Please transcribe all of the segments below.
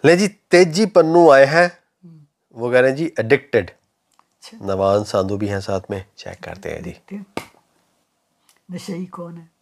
ले जी तेजी पन्नू आए हैं, वो कह रहे हैं जी एडिक्टेड। नवाज साधु भी हैं साथ में, चेक करते हैं जी नशई कौन है।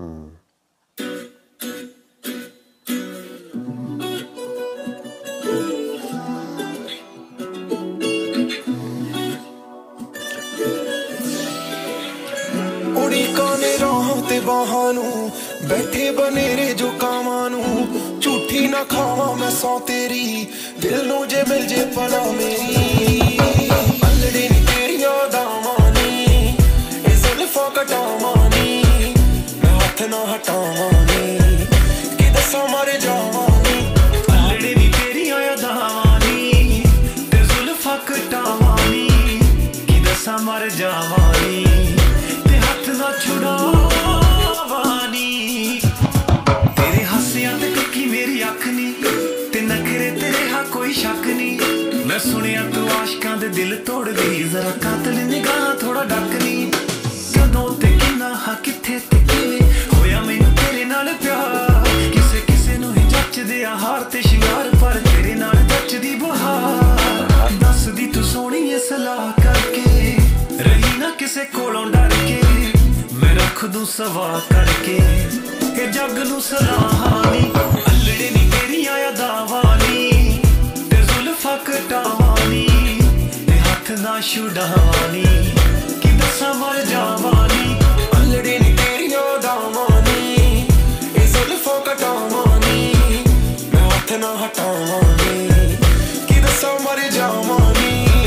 उड़ी काने राहों ते बहानू बैठे बनेरे जो कामानू झूठी ना खावा मैं सौ तेरी दिल नू जे मिल जे पना मेरी अल्लड़ी नी तेरिया दावानी ए जुल्फां कटावानी मैं हाथ ना हटावानी कि दसा मर जावानी अल्लड़ी नी तेरिया दावानी ते जुल्फां कटावानी कि दसा मर जावानी ना छुड़ावानी तेरे हासियां ते टुकी मेरी अख नी ते नखरे तेरे हा कोई शक नी मैं सुनिया तू आशिकां दे दिल तोड़ दी जरा कातल निगाह थोड़ा डक नी कदों ते किन्ना हा किथे ते किवें होया मैनू तेरे नाल प्यार किसे किसे नू ही जचदे आ हार ते शिंगार पर तेरे नाल जचदी बहार दस दी तू सोहणी ए सलाह करके रही ना किसे कोलों डर के रख दूं सवा करके ये जग नू सलाहानी अल्लड़े नी तेरिया यादावानी ते जुल्फां कटावानी ते हथ ना छुड़ावानी कि दसा मर जावानी अल्लड़े नी तेरिया यादावानी ए जुल्फां कटावानी मैं हथ ना हटावानी कि दसा मर जावानी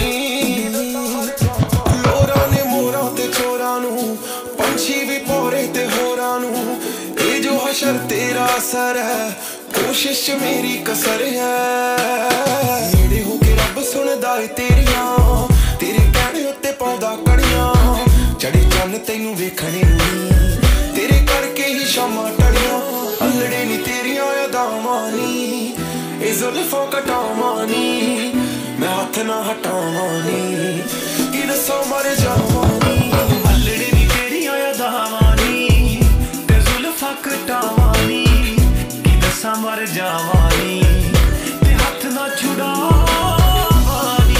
लोरा ने मोरा ते चोरा नू पंछी भी पोरे ते होरां नू ये जो हशर तेरा असर है कोशिश मेरी कसर है नेड़े हो के रब सुनदा है तेरियां तेरे कहने उत्ते पाउंदा कड़ियां चढ़े चन्न तैनू वेखणे नू तेरे करके ही शामां टड़ियां अल्लड़े नी तेरियां यादावानी ए जुल्फां कटावानी मैं हाथ ना हटावानी कि दसा मर जावानी अल्लड़े नी तेरियां यादावानी ते जुल्फां कटावानी कि दसा मर जावानी ते हथ ना छुड़ावानी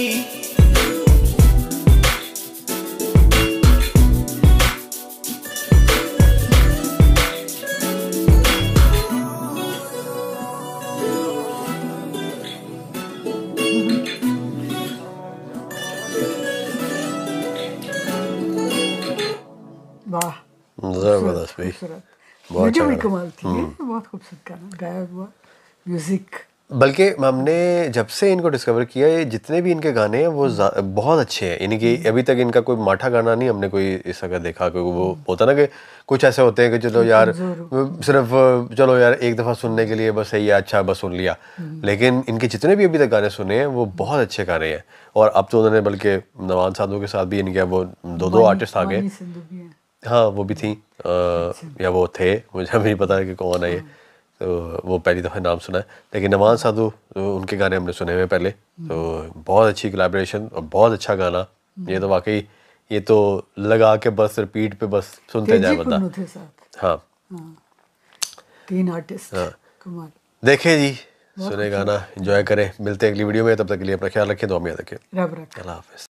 वाह जबरदस्त भाई, बहुत वीडियो भी अच्छा कमाल थी, बहुत खूबसूरत गाना गाया हुआ, म्यूजिक। बल्कि हमने जब से इनको डिस्कवर किया ये जितने भी इनके गाने हैं वो बहुत अच्छे हैं, यानी कि अभी तक इनका कोई माठा गाना नहीं हमने कोई इस तरह देखा। कोई वो होता ना कि कुछ ऐसे होते हैं कि चलो यार सिर्फ चलो यार एक दफ़ा सुनने के लिए बस सही है, अच्छा बस सुन लिया, लेकिन इनके जितने भी अभी तक गाने सुने हैं वो बहुत अच्छे गाने हैं। और अब तो उन्होंने बल्कि नवाज साधु के साथ भी इनके वो दो आर्टिस्ट आ गए, हाँ वो भी थी या वो थे, मुझे अभी नहीं पता कि कौन है ये, तो वो पहली दफ़ा नाम सुना है। लेकिन नवाज साधु उनके गाने हमने सुने हुए पहले, तो बहुत अच्छी कोलैबोरेशन और बहुत अच्छा गाना। ये तो वाकई ये तो लगा के बस रिपीट पे बस सुनते जाए बंदा। हाँ 3 आर्टिस्ट, कमाल। देखें जी, सुने गाना, एंजॉय करें, मिलते हैं अगली वीडियो में, तब तक के लिए अपना ख्याल रखें, दुआ में याद रखें। रब रखें। अल्लाह हाफ़िज़।